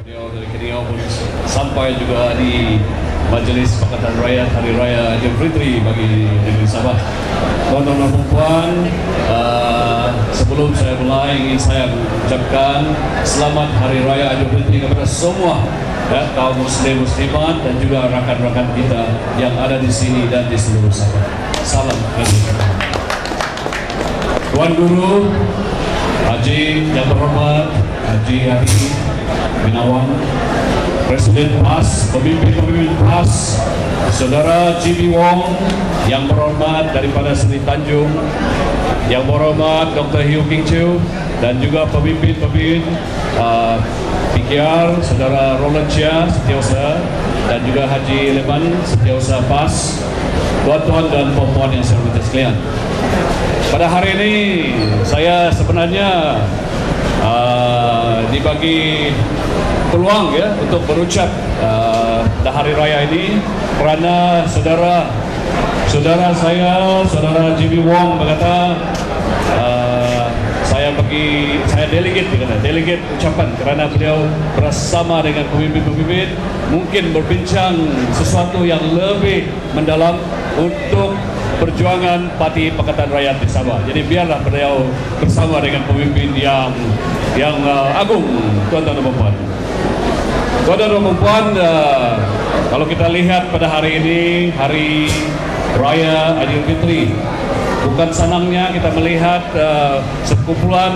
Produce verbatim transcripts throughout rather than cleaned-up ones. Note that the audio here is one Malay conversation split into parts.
Beliau dari Kenya pun sampai juga di Majelis Pakatan Rakyat Hari Raya Aidilfitri bagi negeri Sabah. Tuan-tuan dan puan, uh, sebelum saya mulai ingin saya ucapkan selamat Hari Raya Aidilfitri kepada semua ya, kaum muslim muslimat dan juga rakan-rakan kita yang ada di sini dan di seluruh Sabah. Salam Aidilfitri. Tuan Guru, Haji yang terhormat, Haji Haji Minawang, Presiden P A S, pemimpin-pemimpin P A S, Saudara G B Wong yang berhormat daripada Seri Tanjung, yang berhormat Doktor Hiu King Chiu, dan juga pemimpin-pemimpin uh, P K R, Saudara Roland Chia, Setiausaha, dan juga Haji Leman, Setiausaha P A S, tuan-tuan dan puan-puan yang saya hormati sekalian. Pada hari ini saya sebenarnya uh, dibagi peluang ya untuk berucap uh, dah hari raya ini kerana saudara saudara saya saudara G B Wong berkata uh, saya bagi saya delegate berkata delegate ucapan kerana beliau bersama dengan pemimpin-pemimpin mungkin berbincang sesuatu yang lebih mendalam untuk perjuangan Parti Pakatan Rakyat di Sabah. Jadi biarlah beliau bersama dengan pemimpin yang yang uh, agung, tuan-tuan dan puan. Tuan-tuan dan puan, uh, kalau kita lihat pada hari ini, hari Raya Aidilfitri, bukan senangnya kita melihat uh, sekumpulan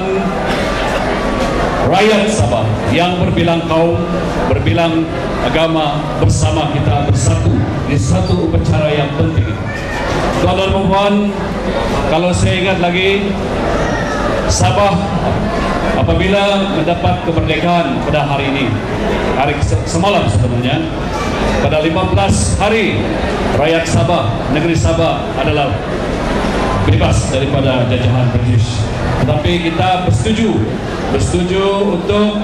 rakyat Sabah yang berbilang kaum, berbilang agama bersama kita bersatu di satu upacara yang penting. Tuan-tuan dan puan, kalau saya ingat lagi, Sabah apabila mendapat kemerdekaan pada hari ini, hari semalam sebenarnya, pada lima belas hari, rakyat Sabah, negeri Sabah adalah bebas daripada jajahan British. Tetapi kita bersetuju, bersetuju untuk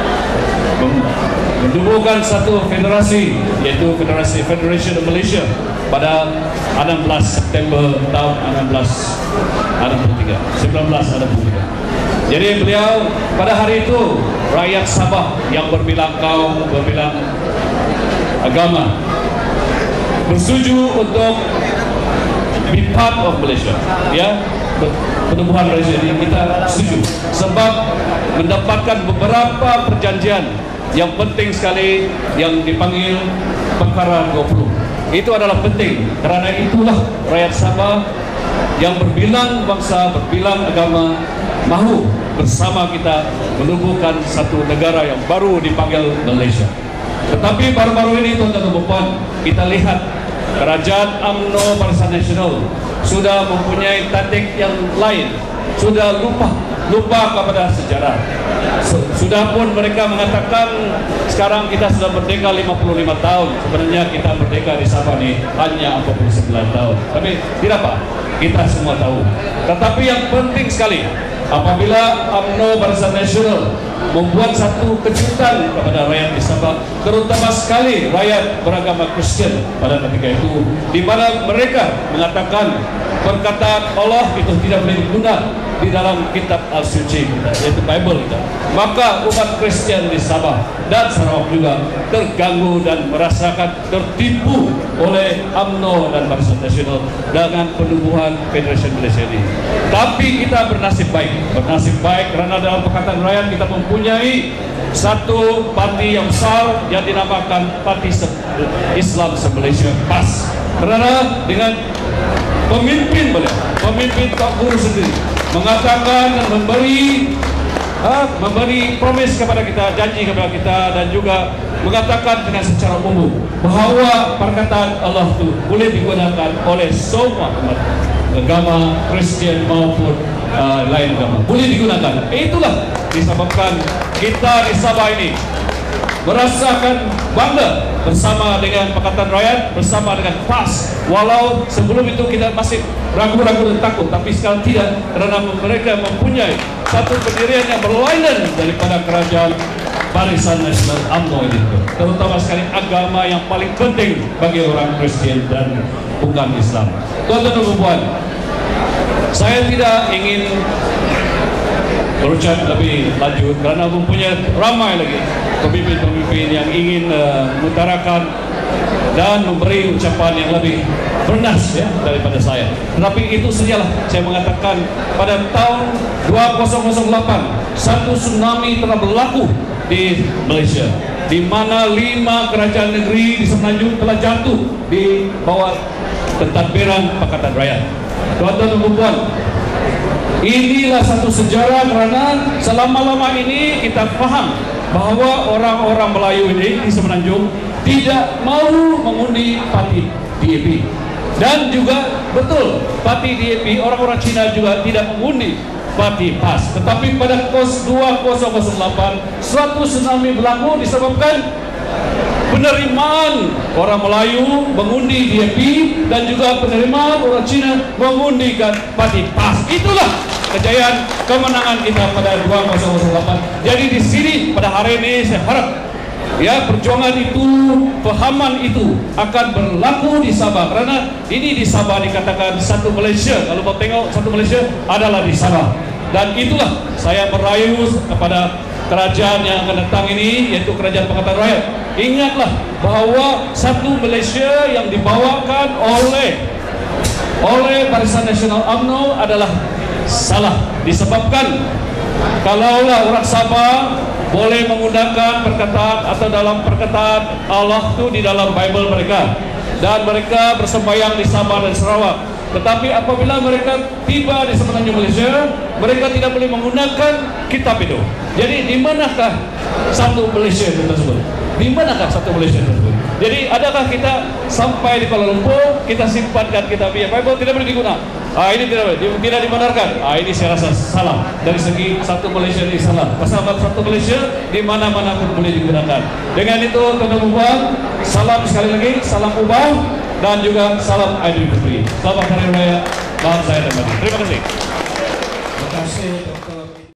mendubuhkan satu federasi, yaitu Federasi Federation of Malaysia pada enam belas September tahun enam belas enam puluh tiga, sembilan belas enam puluh tiga. Jadi beliau pada hari itu rakyat Sabah yang berbilang kaum, berbilang agama bersetuju untuk be part of Malaysia, ya, penubuhan Malaysia ini kita setuju sebab mendapatkan beberapa perjanjian yang penting sekali yang dipanggil perkara dua puluh. Itu adalah penting kerana itulah rakyat Sabah yang berbilang bangsa, berbilang agama mahu bersama kita menubuhkan satu negara yang baru dipanggil Malaysia. Tetapi baru-baru ini tuan-tuan dan puan, kita lihat Kerajaan U M N O Barisan Nasional sudah mempunyai taktik yang lain, sudah lupa lupa kepada sejarah. Sudah pun mereka mengatakan sekarang kita sudah merdeka lima puluh lima tahun. Sebenarnya kita merdeka di Sabah ni hanya empat puluh sembilan tahun. Tapi tidak apa, kita semua tahu. Tetapi yang penting sekali, apabila U M N O Barisan Nasional membuat satu kejutan kepada rakyat di Sabah, terutama sekali rakyat beragama Kristian pada ketika itu, di mana mereka mengatakan perkataan Allah itu tidak boleh diguna di dalam kitab Al-Suci kita, yaitu Bible kita. Maka umat Kristian di Sabah dan Sarawak juga terganggu dan merasakan tertipu oleh U M N O dan Barisan Nasional dengan penubuhan Federasi Malaysia ini. Tapi kita bernasib baik, bernasib baik kerana dalam Pakatan Rakyat kita mempunyai satu parti yang besar yang dinamakan Parti Islam Se-Malaysia P A S. Kerana dengan pemimpin beliau, pemimpin Pak Guru sendiri mengatakan dan memberi ha, memberi promise kepada kita, janji kepada kita, dan juga mengatakan dengan secara umum bahawa perkataan Allah itu boleh digunakan oleh semua umat agama Kristian maupun uh, lain agama, boleh digunakan. Itulah disebabkan kita di Sabah ini merasakan bangga bersama dengan Pakatan Rakyat, bersama dengan P A S. Walau sebelum itu kita masih ragu-ragu dan takut, tapi sekarang tidak, kerana mereka mempunyai satu pendirian yang berlainan daripada kerajaan Barisan Nasional U M N O ini, terutama sekali agama yang paling penting bagi orang Kristian dan bukan Islam. Tuan-tuan dan puan, saya tidak ingin berucap lebih lanjut kerana mempunyai ramai lagi pemimpin-pemimpin yang ingin uh, mengutarakan dan memberi ucapan yang lebih bernas ya daripada saya. Tetapi itu sajalah saya mengatakan pada tahun dua ribu delapan satu tsunami telah berlaku di Malaysia, di mana lima kerajaan negeri di Semenanjung telah jatuh di bawah pentadbiran Pakatan Rakyat. Tuan-tuan dan puan, inilah satu sejarah kerana selama-lama ini kita faham bahawa orang-orang Melayu ini di Semenanjung tidak mahu mengundi parti D A P. Dan juga betul, parti D A P, orang-orang Cina juga tidak mengundi parti P A S. Tetapi pada dua ribu delapan, suatu tsunami berlaku disebabkan penerimaan orang Melayu mengundi D A P dan juga penerimaan orang Cina mengundikan parti P A S. Itulah kejayaan kemenangan kita pada dua ribu delapan. Jadi di sini pada hari ini saya harap ya perjuangan itu, pahaman itu akan berlaku di Sabah, kerana ini di Sabah dikatakan satu Malaysia. Kalau mau tengok satu Malaysia adalah di Sabah. Dan itulah saya merayu kepada kerajaan yang akan datang ini, yaitu Kerajaan Pakatan Rakyat. Ingatlah bahawa satu Malaysia yang dibawakan oleh oleh Barisan Nasional U M N O adalah salah, disebabkan kalaulah orang Sabah boleh menggunakan perkataan atau dalam perkataan Allah itu di dalam Bible mereka, dan mereka bersembahyang di Sabah dan Sarawak. Tetapi apabila mereka tiba di Semenanjung Malaysia, mereka tidak boleh menggunakan kitab itu. Jadi di manakah satu Malaysia tersebut? Di manakah satu Malaysia tersebut? Jadi adakah kita sampai di Kuala Lumpur, kita simpankan kitab Bible, tidak boleh digunakan? Ah, ini tidak boleh, tidak dibenarkan. Ah, ini saya rasa salah dari segi satu Malaysia ini salah. Pasal satu Malaysia di mana-mana pun boleh digunakan. Dengan itu, tuan-tuan, salam sekali lagi, salam ubah dan juga salam Aidilfitri. Selamat Hari Raya bangsa dan negara. Terima kasih. Terima kasih, Doktor